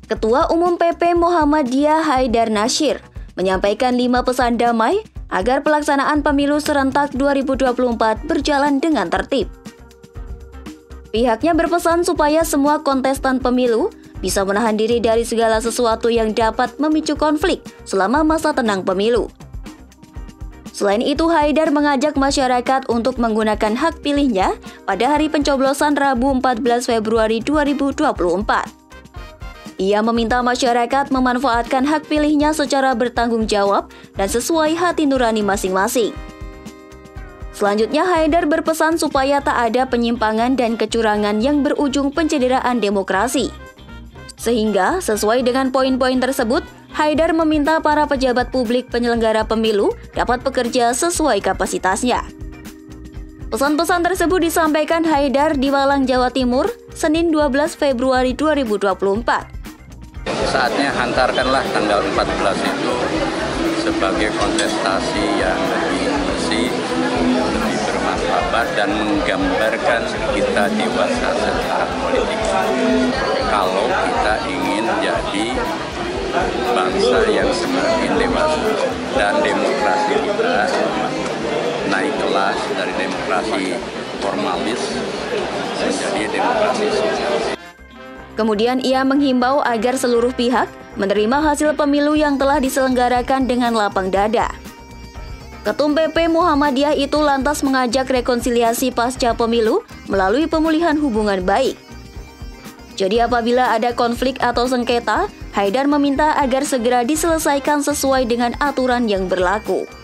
Ketua Umum PP Muhammadiyah Haidar Nasyir menyampaikan 5 pesan damai agar pelaksanaan pemilu serentak 2024 berjalan dengan tertib. Pihaknya berpesan supaya semua kontestan pemilu bisa menahan diri dari segala sesuatu yang dapat memicu konflik selama masa tenang pemilu. Selain itu, Haidar mengajak masyarakat untuk menggunakan hak pilihnya pada hari pencoblosan Rabu 14 Februari 2024. Ia meminta masyarakat memanfaatkan hak pilihnya secara bertanggung jawab dan sesuai hati nurani masing-masing. Selanjutnya, Haidar berpesan supaya tak ada penyimpangan dan kecurangan yang berujung pencederaan demokrasi. Sehingga, sesuai dengan poin-poin tersebut, Haidar meminta para pejabat publik penyelenggara pemilu dapat bekerja sesuai kapasitasnya. Pesan-pesan tersebut disampaikan Haidar di Malang, Jawa Timur, Senin 12 Februari 2024. Saatnya hantarkanlah tanggal 14 itu sebagai kontestasi yang lebih bersih, lebih bermartabat dan menggambarkan kita dewasa secara politik. Kalau kita ingin jadi bangsa yang semakin dewasa dan demokrasi kita naik kelas dari demokrasi formalis menjadi demokrasi sosialis. Kemudian ia menghimbau agar seluruh pihak menerima hasil pemilu yang telah diselenggarakan dengan lapang dada. Ketum PP Muhammadiyah itu lantas mengajak rekonsiliasi pasca pemilu melalui pemulihan hubungan baik. Jadi apabila ada konflik atau sengketa, Haidar meminta agar segera diselesaikan sesuai dengan aturan yang berlaku.